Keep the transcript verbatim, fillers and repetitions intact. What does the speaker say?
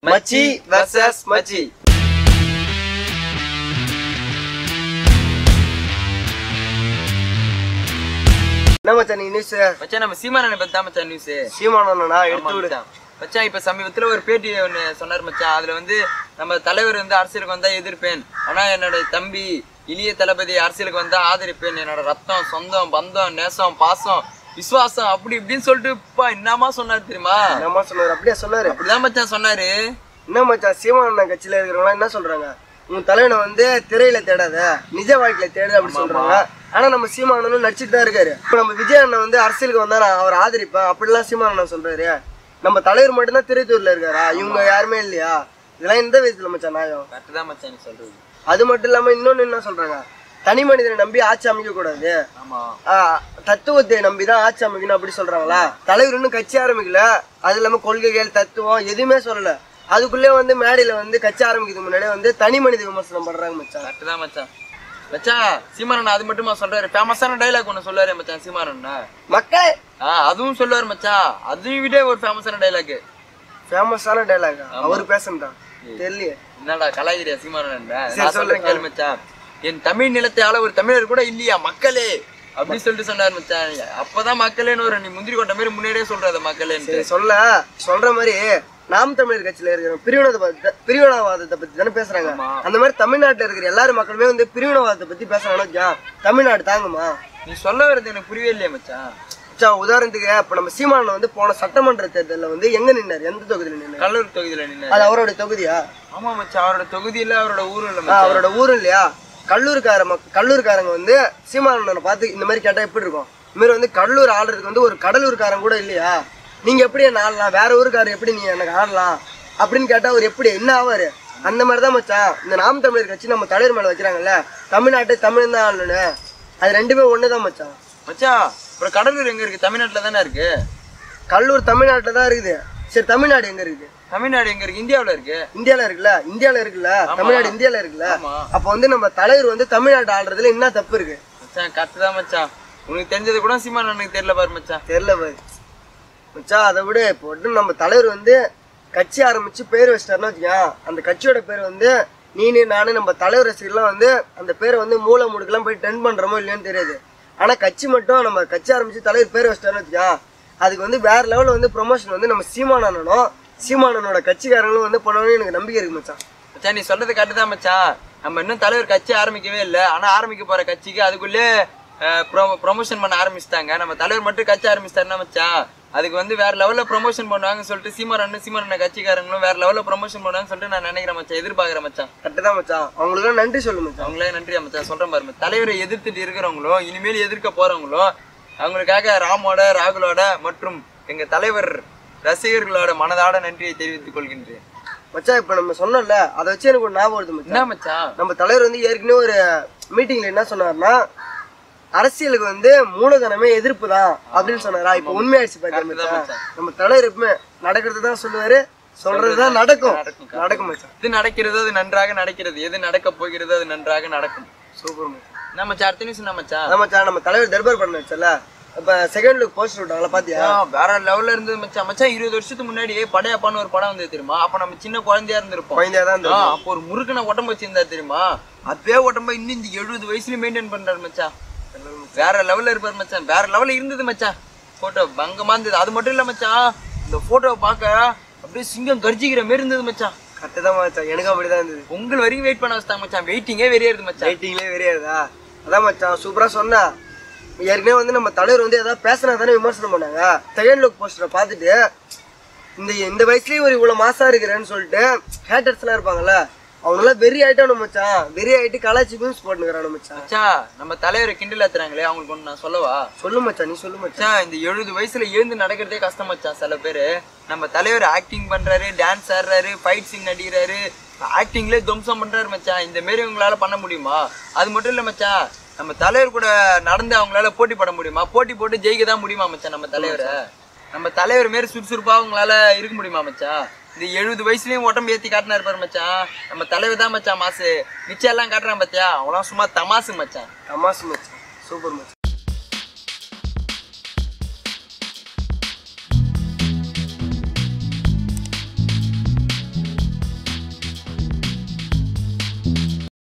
மச்சி வெர்சஸ் மச்சி. என்ன மச்சான் நீ நியூஸ்? மச்சான் நம்ம சீமானனை பத்தி தான் மச்சான் நியூஸ். சீமானனா எடுத்து விடு மச்சான். இப்ப சமீபத்துல ஒரு பேட்டி ஒண்ணு சொன்னார் மச்சான். அதுல வந்து நம்ம தலைவர் வந்து அரசியலுக்கு வந்தா எதிர்ப்பேன், ஆனா என்னோட தம்பி இளைய தளபதி அரசியலுக்கு வந்தா ஆதரிப்பேன், என்னோட ரத்தம் சொந்தம் பந்தம் நேசம் பாசம் விசுவாசம் அப்படி இப்படின்னு சொல்லிட்டு இப்ப என்னமா சொன்னாரு தெரியுமா? என்னமா சொன்னாரு? அப்படியே சொன்னாரு? அப்படிதான் மச்சான் சொன்னாரு. என்ன மச்சான் சீமானன் கட்சியில இருக்கிறவங்க என்ன சொல்றாங்க? உன் தலைவனை வந்து திரையில தேடாத நிஜ வாழ்க்கையில தேடாத அப்படி சொல்றாங்க. ஆனா நம்ம சீமானனும் நடிச்சுட்டு தான் இருக்காரு. இப்ப நம்ம விஜய் அண்ணன் வந்து அரசியலுக்கு வந்தா நான் அவர் ஆதரிப்பேன் அப்படிலாம் சீமானன் சொல்றாரு. நம்ம தலைவர் மட்டும்தான் திரைத்தூர்ல இருக்காரா? இவங்க யாருமே இல்லையா? இதெல்லாம் எந்த வயசுல மச்சான் நியாயம்? கரெக்ட் தான் மச்சான் சொல்றது. அது மட்டும் இல்லாம இன்னொன்னு என்ன சொல்றாங்க, தனி மனிதனை நம்பி ஆட்சி அமைக்க கூடாது, தத்துவத்தை நம்பிதான் ஆட்சி அமைக்கணும் அப்படி சொல்றாங்களா? தலைவர் இன்னும் கட்சி ஆரம்பிக்கல, அது இல்லாம கொள்கைகள் தத்துவம் எதுவுமே சொல்லல, அதுக்குள்ளே வந்து மேடையில வந்து கட்சி ஆரம்பிக்கிறதுக்கு முன்னாடி வந்து தனி மனித விமர்சனம் பண்றாங்க மச்சான். கரெக்ட் தான் மச்சான். மச்சான் சீமானன் அது மட்டுமா சொல்றாரு, ஃபேமஸான டைலாக் ஒண்ணு சொல்றாரு மச்சான் சீமானன். மக்கள் ஆஹ் அதுவும் சொல்லுவாரு மச்சான். அதையும் விட ஒரு ஃபேமஸான டைலாக். ஃபேமஸான டைலாக் அவரு பேசுறான் தெரியல. என்னடா கலாய்கிறியா சீமானன்? நான் சொல்றேன் கேளு மச்சான். என் தமிழ் நிலத்தை ஆள ஒரு தமிழர் கூட இல்லையா மக்களே அப்படின்னு சொல்லிட்டு சொன்னாரு மச்சான். அப்பதான் மக்களேன்னு ஒரு நீ முந்திரி கொட்ட மாதிரி முன்னாடியே சொல்றாத மக்களேன்னு சொல்ல சொல்ற மாதிரி நாம் தமிழர் கட்சியில இருக்கிற பிரிவினவாத பிரிவினவாதத்தை பத்தி தானே பேசுறாங்க. அந்த மாதிரி தமிழ்நாட்டுல இருக்கிற எல்லாரும் மக்களுமே வந்து பிரிவினவாதத்தை பத்தி பேசுறாங்க. தமிழ்நாடு தாங்குமா? நீ சொல்ல வர்றது எனக்கு புரியவே இல்லையா மச்சான். மச்சான் உதாரணத்துக்கு இப்ப நம்ம சீமானன் வந்து போன சட்டமன்ற தேர்தலில் வந்து எங்க நின்னாரு? எந்த தொகுதியில நின்னாரு? கல்லூர் தொகுதியில நின்னாரு. அது அவரோட தொகுதியா? ஆமா மச்சான் அவரோட தொகுதி இல்ல, அவரோட ஊரு இல்ல. அவரோட ஊரு இல்லையா? கல்லூரிக்கார மக்க கல்லூரிக்காரங்க வந்து சீமானனை பார்த்து இந்த மாதிரி கேட்டா எப்படி இருக்கும்? இந்த மாதிரி வந்து கடலூர் ஆடுறதுக்கு வந்து ஒரு கடலூர்காரன் கூட இல்லையா? நீங்க எப்படி என்ன ஆடலாம், வேற ஊருக்காரர் எப்படி நீ எனக்கு ஆடலாம் அப்படின்னு கேட்டா அவர் எப்படி என்ன ஆவாரு? அந்த மாதிரிதான் மச்சான் இந்த நாம் தமிழர் கட்சி நம்ம தலைவர் மேல வைக்கிறாங்கல்ல, தமிழ்நாட்டை தமிழ் தான் ஆடணும்னு. அது ரெண்டுமே ஒண்ணுதான் மச்சான். மச்சான் அப்புறம் கடலூர் எங்க இருக்கு? தமிழ்நாட்டுல தானே இருக்கு. கடலூர் தமிழ்நாட்டுல தான் இருக்குது. சரி தமிழ்நாடு எங்க இருக்கு? தமிழ்நாடு எங்க இருக்கு? இந்தியாவில இருக்கு. இந்தியால இருக்குல்ல? இந்தியால இருக்குல்ல? தமிழ்நாடு இந்தியால இருக்குல்ல? அப்ப வந்து நம்ம தலைவர் வந்து தமிழ்நாடு ஆடுறதுல என்ன தப்பு இருக்கு? மச்சான் கரெக்ட் தான் மச்சான். உனக்கு தெரிஞ்சது கூட சீமானனுக்கு தெரியல பாரு மச்சான். தெரியல பாரு மச்சான். அதை விட இப்போ நம்ம தலைவர் வந்து கட்சி ஆரம்பிச்சு பேர் வச்சிட்டாருன்னு வச்சுக்கோங்க, அந்த கட்சியோட பேர் வந்து நீனு நானு நம்ம தலைவர் ரசிகர்லாம் வந்து அந்த பேரை வந்து மூளை முடுக்கெல்லாம் போய் டென் பண்றோமோ இல்லையான்னு தெரியாது. ஆனா கட்சி மட்டும் நம்ம கட்சி ஆரம்பிச்சு தலைவர் பேர் வச்சிட்டாருன்னு வச்சுக்கோங்க, அதுக்கு வந்து வேற லெவலில் வந்து ப்ரொமோஷன் வந்து நம்ம சீமானனும் சீமானனோட கட்சிக்காரங்களும் வந்து பண்ணணும்னு எனக்கு நம்பிக்கை இருக்கு மச்சான். மச்சான் நீ சொல்றது கரெக்ட் தான் மச்சான். நம்ம இன்னும் தலைவர் கட்சி ஆரம்பிக்கவே இல்லை, ஆனா ஆரம்பிக்க போற கட்சிக்கு அதுக்குள்ளே ப்ரொமோஷன் பண்ண ஆரம்பிச்சிட்டாங்க. நம்ம தலைவர் மட்டும் கட்சி ஆரம்பிச்சிட்டாருன்னா மச்சான் அதுக்கு வந்து வேற லெவல்ல ப்ரொமோஷன் பண்ணுவாங்கன்னு சொல்லிட்டு சீமானன் சீமானன் கட்சிக்காரங்களும் வேற லெவல்ல ப்ரொமோஷன் பண்ணுவாங்கன்னு சொல்லிட்டு நான் நினைக்கிறேன் மச்சான், எதிர்பார்க்கிறேன் மச்சான். கரெக்ட் தான் மச்சான். அவங்களுக்கு நன்றி சொல்லு மச்சான். அவங்களே நன்றி மச்சான் சொல்றேன் பாருங்க. தலைவரை எதிர்த்துட்டு இருக்கிறவங்களும் இனிமேல் எதிர்க்க போறவங்களும் அவங்களுக்காக ராமோட ராகுலோட மற்றும் எங்க தலைவர் ரசிகர்களோட மனதாட நன்றியை தெரிவித்துக் கொள்கின்றேன் மச்சான். இப்ப நம்ம சொன்னோம்ல, அதை வச்சு எனக்கு ஒரு ஞாபகம் வருது மச்சான். என்ன மச்சான்? நம்ம தலைவர் வந்து ஏற்கனவே ஒரு மீட்டிங்ல என்ன சொன்னார்னா, அரசியலுக்கு வந்து மூலதனமே எதிர்ப்பு தான் அப்படின்னு சொன்னாரா? இப்ப உண்மையாயிடுச்சு பாத்தீங்கன்னா நம்ம தலைவர் எப்பவுமே நடக்கிறது தான் சொல்லுவாரு, சொல்றதுதான் நடக்கும். நடக்கும் மச்சான். இது நடக்கிறது அது நன்றாக நடக்கிறது, எது நடக்க போகிறது அது நன்றாக நடக்கும். சூப்பர் மச்சான். நம்ம மச்சான் அடுத்த நியூஸ் என்ன மச்சான்? மச்சான் நம்ம தலைவர் தர்பார் பண்ண வச்சல, இப்ப செகண்ட் லுக் போஸ்டர் விட்டாங்களா பாத்தியா? வேற லெவல்ல இருந்தது மச்சான். மச்சான் இருபது வருஷத்துக்கு முன்னாடி படையப்பான்னு ஒரு படம் வந்து தெரியுமா? அப்ப நம்ம சின்ன குழந்தையா இருந்திருப்போம். குழந்தையா தான் இருந்தோம். அப்போ ஒரு முறுக்குன உடம்பு வச்சிருந்தா தெரியுமா? அப்பவே உடம்ப இன்னும் இந்த எழுபது வயசுல மெயின்டைன் பண்றாரு மச்சான். வேற லெவல்ல இருப்பாரு மச்சான். வேற லெவல்ல இருந்தது மச்சான். போட்டோ பங்கமா இருந்தது. அது மட்டும் இல்ல மச்சான், இந்த போட்டோவை பார்க்க அப்படியே சிங்கம் கர்ஜிக்கிற மாதிரி இருந்தது மச்சான். கரெக்ட் தான் மச்சான். எனக்கு அப்படிதான் இருந்தது. உங்கள் வரைக்கும் வெயிட் பண்ண வச்சுட்டாங்க மச்சான். வெயிட்டிங்கே வெறியாருது மச்சான். வெயிட்டிங்லேயே வெறியாருதா? அதான் மச்சான் சூப்பரா சொன்னா. ஏற்கனவே வந்து நம்ம தலைவர் வந்து ஏதாவது பேசினா தானே விமர்சனம் பண்ணாங்க. செகண்ட் லுக் போஸ்டரை பார்த்துட்டு இந்த இந்த வயசுலயும் ஒரு இவ்வளவு மாசா இருக்கிறேன்னு சொல்லிட்டு ஹேட்டர்ஸ் எல்லாம் இருப்பாங்கல்ல, அவங்களாம் வெறி ஆயிட்டானு மச்சான். வெறி ஆயிட்டு கலாச்சி மீம்ஸ் போட்டுக்கிறானு மச்சான். மச்சான் நம்ம தலைவரை கிண்டல் ஏத்துறாங்களே, அவங்களுக்கு ஒண்ணு நான் சொல்லவா? சொல்லு மச்சான். நீ சொல்லு மச்சான். இந்த எழுபது வயசுல எழுந்து நடக்கிறதே கஷ்டம் மச்சான். சில பேரு நம்ம தலைவர் ஆக்டிங் பண்றாரு, டான்ஸ் ஆடுறாரு, ஃபைட் சீன் நடிக்கிறாரு, ஆக்டிங்ல துவம்சம் பண்றாரு மச்சான். இந்த மாரி உங்களால பண்ண முடியுமா? அது மட்டும் இல்ல மச்சான், நம்ம தலைவர் கூட நடந்து அவங்களால போட்டி போட முடியுமா? போட்டி போட்டு ஜெயிக்க தான் முடியுமா மச்சான்? நம்ம தலைவரை நம்ம தலைவர் மாரி சுறுசுறுப்பா அவங்களால இருக்க முடியுமா மச்சான்? இந்த எழுபது வயசுலயும் உடம்பு ஏத்தி காட்டினா இருப்பாரு மச்சான். நம்ம தலைவர் தான் மச்சான் மாசு. மிச்சம் எல்லாம் காட்டுறான் பாத்தியா, அவெல்லாம் சும்மா தமாசு மச்சான். தமாசு மச்சான். சூப்பர் மச்சான்.